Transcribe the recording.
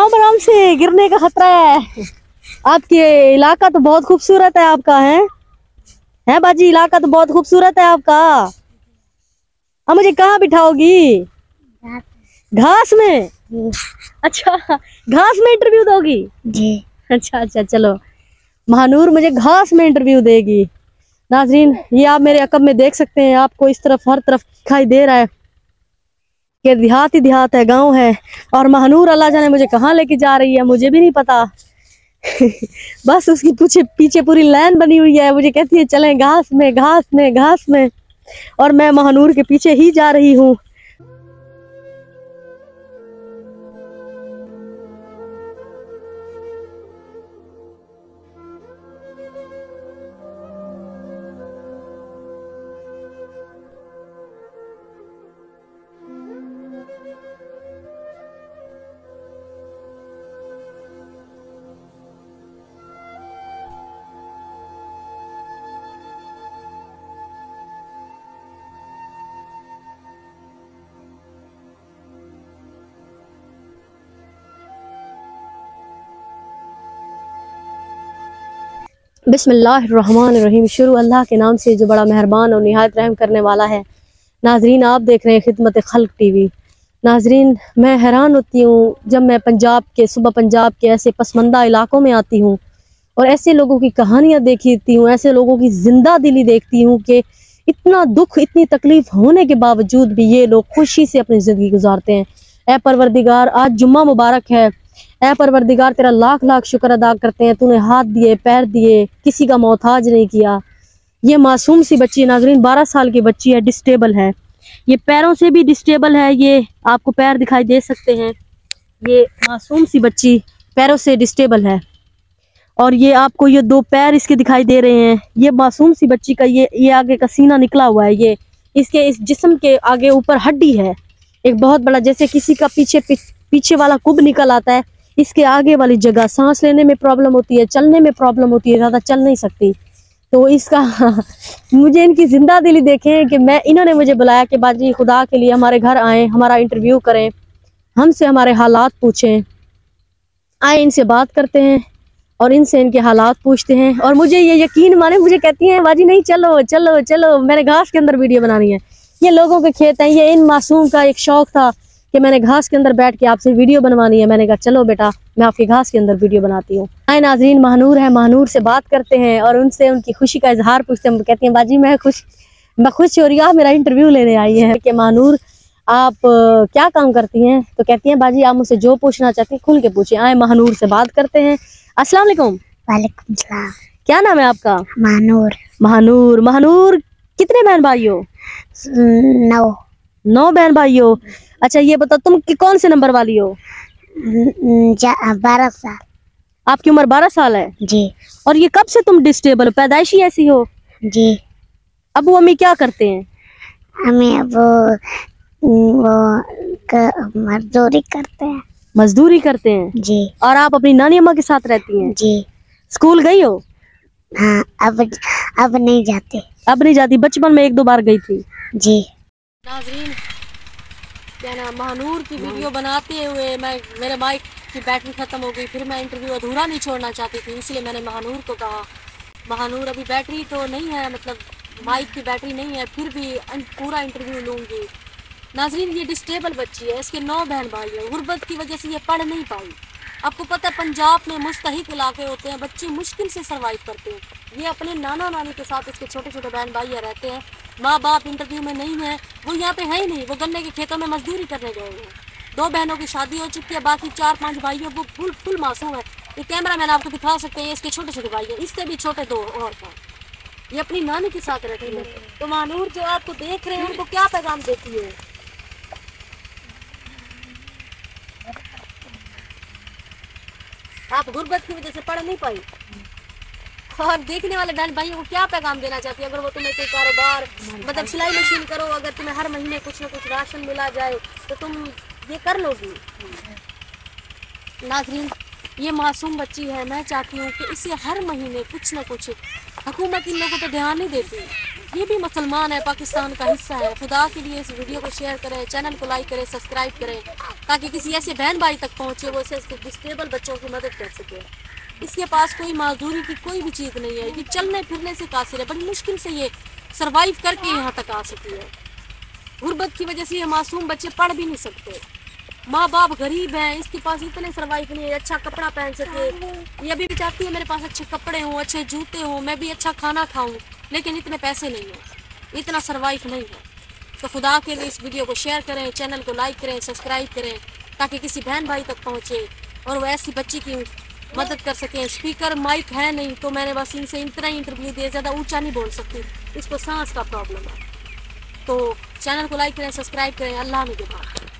आराम आराम से, गिरने का खतरा है। आपके इलाका तो बहुत खूबसूरत है आपका, है बाजी? इलाका तो बहुत खूबसूरत है आपका। अब मुझे कहाँ बिठाओगी? घास में? अच्छा, घास में इंटरव्यू दोगी जी? अच्छा अच्छा, चलो। महानूर मुझे घास में इंटरव्यू देगी। नाजरीन, ये आप मेरे अकब में देख सकते हैं, आपको इस तरफ हर तरफ दिखाई दे रहा है कि देहात ही देहात है, गांव है। और महानूर अल्लाह जाने मुझे कहाँ लेके जा रही है, मुझे भी नहीं पता। बस उसकी पीछे पीछे पूरी लाइन बनी हुई है, मुझे कहती है चलें घास में, घास में, घास में, और मैं महानूर के पीछे ही जा रही हूँ। बिस्मिल्लाहिर्रहमानिर्रहीम। शुरू अल्लाह के नाम से जो बड़ा मेहरबान और निहायत रहम करने वाला है। नाजरीन, आप देख रहे हैं खिदमत खल्क टीवी। नाजरीन, मैं हैरान होती हूँ जब मैं सुबह पंजाब के ऐसे पसमंदा इलाकों में आती हूँ और ऐसे लोगों की कहानियाँ देखती हूँ, ऐसे लोगों की जिंदा दिली देखती हूँ कि इतना दुख, इतनी तकलीफ होने के बावजूद भी ये लोग खुशी से अपनी ज़िंदगी गुजारते हैं। ए परवरदिगार, आज जुम्मा मुबारक है। ए परवरदिगार, तेरा लाख लाख शुक्र अदा करते हैं, तूने हाथ दिए, पैर दिए, किसी का मोहताज नहीं किया। ये मासूम सी बच्ची है नाजरीन, 12 साल की बच्ची है, डिस्टेबल है। ये पैरों से भी डिस्टेबल है, ये आपको पैर दिखाई दे सकते हैं। ये मासूम सी बच्ची पैरों से डिस्टेबल है और ये आपको ये 2 पैर इसके दिखाई दे रहे हैं। ये मासूम सी बच्ची का ये आगे का सीना निकला हुआ है। ये इसके इस जिस्म के आगे ऊपर हड्डी है एक बहुत बड़ा, जैसे किसी का पीछे वाला कुब निकल आता है। इसके आगे वाली जगह सांस लेने में प्रॉब्लम होती है, चलने में प्रॉब्लम होती है, ज़्यादा चल नहीं सकती। तो इसका मुझे इनकी जिंदा दिली देखें कि इन्होंने मुझे बुलाया कि बाजी खुदा के लिए हमारे घर आएँ, हमारा इंटरव्यू करें, हमसे हमारे हालात पूछें। आए, इनसे बात करते हैं और इनसे इनके हालात पूछते हैं। और मुझे ये यकीन माने, मुझे कहती हैं बाजी नहीं, चलो चलो चलो, मैंने घास के अंदर वीडियो बनानी है। ये लोगों के खेत हैं, ये इन मासूम का एक शौक था कि मैंने घास के अंदर बैठ के आपसे वीडियो बनवानी है। मैंने कहा चलो बेटा, मैं आपकी घास के अंदर वीडियो बनाती हूँ। आए नाजरीन, महानूर है, महानूर से बात करते हैं और उनसे उनकी खुशी का इजहार पूछते हैं। कहती हैं बाजी मैं खुश हो रही हूँ, आप मेरा इंटरव्यू लेने आई है कि महानूर आप क्या काम करती हैं? तो कहती हैं बाजी आप मुझसे जो पूछना चाहती हैं खुल के पूछे। आए महानूर से बात करते हैं। अस्सलाम वालेकुम। वालेकुम सलाम। क्या नाम है आपका? महानूर। महानूर, महानूर कितने बहन भाई हो? 9 बहन भाई हो। अच्छा ये बताओ तुम कौन से नंबर वाली हो? 12 साल। आपकी उम्र 12 साल है जी। और ये कब से तुम डिस्टेबल हो, पैदाइशी ऐसी हो? जी। अबू अम्मी क्या करते हैं? हमें वो मजदूरी करते हैं। मजदूरी करते हैं जी। और आप अपनी नानी अम्मा के साथ रहती हैं? जी। स्कूल गई हो? हाँ, अब नहीं जाते। अब नहीं जाती, बचपन में 1-2 बार गई थी। जी। नाजरीन, क्या नाम, महानूर की वीडियो बनाते हुए मेरे माइक की बैटरी ख़त्म हो गई, फिर मैं इंटरव्यू अधूरा नहीं छोड़ना चाहती थी, इसलिए मैंने महानूर को कहा महानूर अभी बैटरी तो नहीं है, मतलब माइक की बैटरी नहीं है, फिर भी पूरा इंटरव्यू लूँगी। नाजरीन, ये डिस्टेबल बच्ची है, इसके 9 बहन भाई हैं। गुर्बत की वजह से ये पढ़ नहीं पाई। आपको पता है पंजाब में मुस्तहिक इलाके होते हैं, बच्चे मुश्किल से सर्वाइव करते हैं। ये अपने नाना नानी के साथ, इसके छोटे छोटे बहन भाई रहते हैं। माँ बाप इंटरव्यू में नहीं है, वो यहाँ पे है ही नहीं, वो गन्ने के खेतों में मजदूरी करने गए हुए हैं। 2 बहनों की शादी हो चुकी है, बाकी 4-5 भाइयों वो फुल मासूम है। ये कैमरा मैन आपको दिखा सकते हैं, इसके छोटे छोटे भाई हैं, इससे भी छोटे 2 और हैं। ये अपनी नानी के साथ रहती है। तो महानूर जो आपको देख रहे हैं उनको क्या पैगाम देती है? आप गुर्बत की वजह से पढ़ नहीं पाई और देखने वाले बहन भाइयों को क्या पैगाम देना चाहती है? अगर वो तुम्हें कोई कारोबार, मतलब सिलाई मशीन करो, अगर तुम्हें हर महीने कुछ ना कुछ राशन मिला जाए तो तुम ये कर लोगी। नाज़रीन, ये मासूम बच्ची है, मैं चाहती हूँ कि इसे हर महीने कुछ ना कुछ, हुकूमत इन लोगों पर ध्यान नहीं देती। ये भी मुसलमान है, पाकिस्तान का हिस्सा है। खुदा के लिए इस वीडियो को शेयर करें, चैनल को लाइक करें, सब्सक्राइब करें। ताकि किसी ऐसे बहन भाई तक पहुँचे वो ऐसे डिसेबल बच्चों की मदद कर सके। इसके पास कोई माजूरी की कोई भी चीज़ नहीं है, ये चलने फिरने से कासिर है, बड़ी मुश्किल से ये सरवाइव करके यहाँ तक आ सकी है। गुर्बत की वजह से ये मासूम बच्चे पढ़ भी नहीं सकते, माँ बाप गरीब हैं, इसके पास इतने सरवाइव नहीं है अच्छा कपड़ा पहन सके। ये अभी भी चाहती है मेरे पास अच्छे कपड़े हों, अच्छे जूते हों, मैं भी अच्छा खाना खाऊं, लेकिन इतने पैसे नहीं हैं, इतना सरवाइव नहीं है। तो खुदा के लिए इस वीडियो को शेयर करें, चैनल को लाइक करें, सब्सक्राइब करें, ताकि किसी बहन भाई तक पहुँचे और वो ऐसी बच्ची की मदद कर सकें। स्पीकर माइक है नहीं तो मैंने बस इनसे इतना ही इंटरव्यू दिया, ज़्यादा ऊंचा नहीं बोल सकती, इसको सांस का प्रॉब्लम है। तो चैनल को लाइक करें, सब्सक्राइब करें, अल्लाह में दुआ।